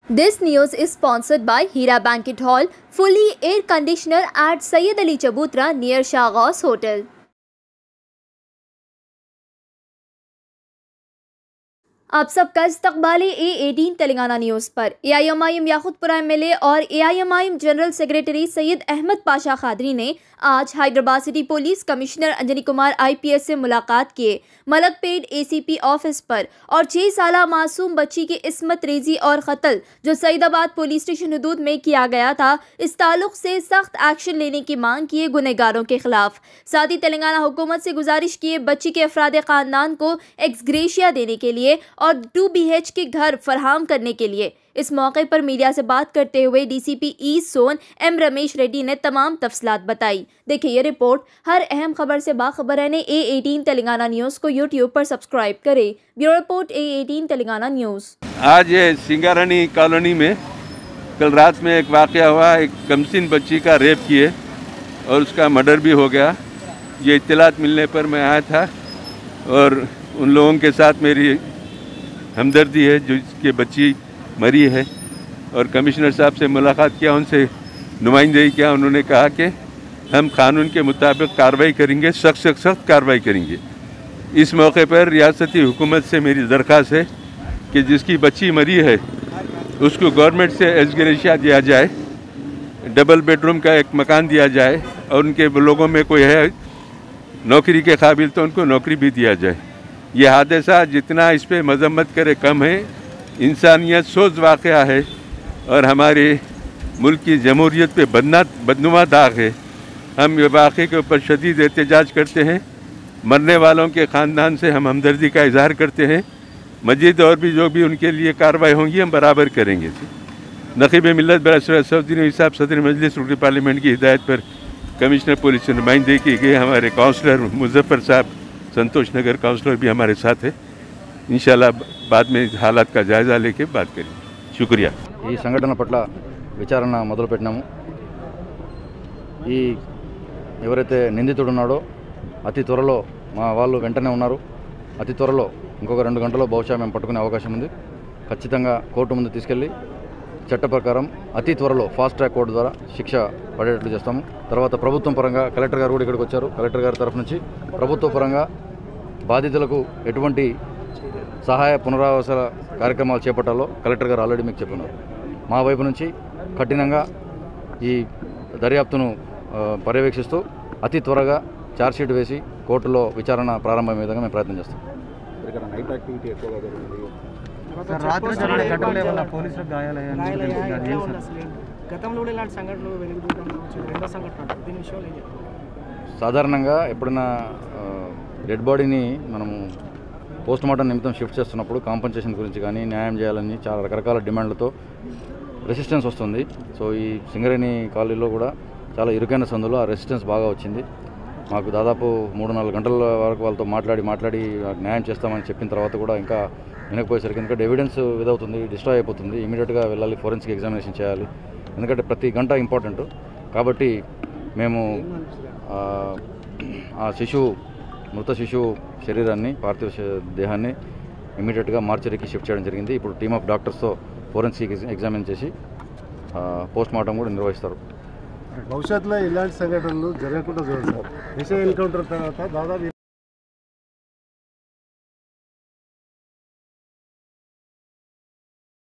This news is sponsored by Hira Banquet Hall, fully air conditioner at Sayyid Ali Chabutra near Shahghaus Hotel. आप सबका इस्तकबाल A18 Telangana news पर। AIMIM Yakutpura MLA और AIMIM general secretary Syed Ahmed Pasha Quadri ने आज Hyderabad city police commissioner Anjani Kumar IPS से मुलाकात किए। मलकपेट ACP ऑफिस पर और 6 साला मासूम बच्ची की इस्मत रेजी और कत्ल जो सईदाबाद पुलिस स्टेशन हदूद में किया गया था, इस ताल्लुक से सख्त एक्शन लेने की मांग किए गुनहगारों के खिलाफ। साथ ही तेलंगाना हुकूमत से गुजारिश किए बच्ची के अफराद खानदान को एक्सग्रेशिया देने के लिए और 2 BHK घर फराहम करने के लिए। इस मौके पर मीडिया से बात करते हुए DCP east zone M Ramesh Reddy ने तमाम तफसीलात बताई। देखिए ये रिपोर्ट। हर अहम खबर से बाखबर रहने A18 तेलंगाना न्यूज़ को YouTube पर सब्सक्राइब करें। Bureau report A18 Telangana news. आज ये सिंगारानी कॉलोनी में कल रात में एक वाक़या हुआ। एक कमसिन बच्ची का रेप किए और उसका मर्डर भी हो गया। ये इत्तलात मिलने पर मैं आया था और उन लोगों के साथ मेरी हमदर्दी है जिसकी बच्ची मरी है, और कमिश्नर साहब से मुलाकात किया, उनसे नुमाइंदगी किया। उन्होंने कहा कि हम कानून के मुताबिक कार्रवाई करेंगे, सख्त कार्रवाई करेंगे। इस मौके पर रियासती हुकूमत से मेरी दरख्वास्त है कि जिसकी बच्ची मरी है उसको गवर्नमेंट से एक्सग्रेशिया दिया जाए, डबल बेडरूम का एक मकान दिया जाए, और उनके लोगों में कोई है नौकरी के काबिल तो उनको नौकरी भी दिया जाए। ये हादसा जितना इस पर मजम्मत करे कम है। इंसानियत सोच वाक़या है और हमारे मुल्क की जमहूरियत पे बदनुमा दाग है। हम ये वाक़े के ऊपर शदीद एहतजाज करते हैं। मरने वालों के ख़ानदान से हम हमदर्दी का इजहार करते हैं। मजीद और भी जो भी उनके लिए कार्रवाई होंगी हम बराबर करेंगे। नक़ीब मिल्लत बरासर असदुद्दीन साहब सदर मजलिस रुकन पार्लियामेंट की हिदायत पर कमिश्नर पुलिस से नुमाइंदगी की गई। हमारे काउंसलर मुजफ्फर साहब संतोष नगर काउंसलर भी हमारे साथ है। इंशाल्लाह बाद में हालात का जायजा लेके बात करेंगे। शुक्रिया। ఈ సంఘటన పట్ల విచారణ మొదలుపెట్టినాము। ఈ ఎవరైతే నిందితుడు ఉన్నాడో అతి త్వరలో మా వాళ్ళు వెంటనే ఉన్నారు। అతి త్వరలో ఇంకొక 2 గంటల్లో బహుశా మేము పట్టుకునే అవకాశం ఉంది। ఖచ్చితంగా కోర్టు ముందు తీసుకెళ్ళి చట్ట ప్రకారం అతి త్వరలో ఫాస్ట్ ట్రాక్ కోర్టు ద్వారా శిక్ష పడేటట్లు చేస్తాము। తర్వాత ప్రభుత్వం పరంగా కలెక్టర్ గారు కూడా ఇక్కడికి వచ్చారు। కలెక్టర్ గారి తరఫు నుంచి ప్రభుత్వ పరంగా బాధితులకు ఎటువంటి సహాయ పునరావాస కార్యక్రమాలు చేపట్టాలో కలెక్టర్ గారు ఆల్రెడీ మీకు చెప్పున్నారు। మా వైపు నుంచి కఠినంగా ఈ దర్యాప్తును పర్యవేక్షిస్తూ అతి త్వరగా ఛార్జ్షీట్ వేసి కోర్టులో విచారణ ప్రారంభమయ్యే విధంగా మేము ప్రయత్నం చేస్తాం। సాధారణంగా ఎప్పుడైనా డెడ్ బాడీని మనము పోస్ట్ మార్టం నిమిత్తం షిఫ్ట్ చేస్తున్నప్పుడు కాంపన్సేషన్ గురించి కానీ న్యాయం చేయాలని చాలా రకరకాల డిమాండ్లతో రెసిస్టెన్స్ వస్తుంది। సో ఈ సింగరేణి కాలనీలో కూడా చాలా ఇరుకైన సందులో ఆ రెసిస్టెన్స్ బాగా వచ్చింది। మాకు దాదాపు 3-4 గంటల వరకు వాళ్ళతో మాట్లాడి న్యాయం చేస్తామని చెప్పిన తర్వాత కూడా ఇంకా వినకపోయేసరికి, ఎందుకంటే ఎవిడెన్స్ ఇదవుతుంది, డిస్ట్రాయ్ అయిపోతుంది, ఇమీడియట్గా వెళ్ళాలి, ఫోరెన్సిక్ ఎగ్జామినేషన్ చేయాలి, ఎందుకంటే ప్రతి గంట ఇంపార్టెంట్ కాబట్టి మేము ఆ మృత శిశువు శరీరాన్ని, పార్థివ దేహాన్ని ఇమీడియట్గా మార్చరీకి షిఫ్ట్ చేయడం జరిగింది। ఇప్పుడు టీమ్ ఆఫ్ డాక్టర్స్తో ఫోరెన్సిక్ ఎగ్జామిన్ చేసి పోస్ట్ మార్టం కూడా నిర్వహిస్తారు। భవిష్యత్తులో ఇలాంటి సంఘటనలు జరగకుండా చూడండి సార్। దిశ ఎన్కౌంటర్ తర్వాత దాదాపు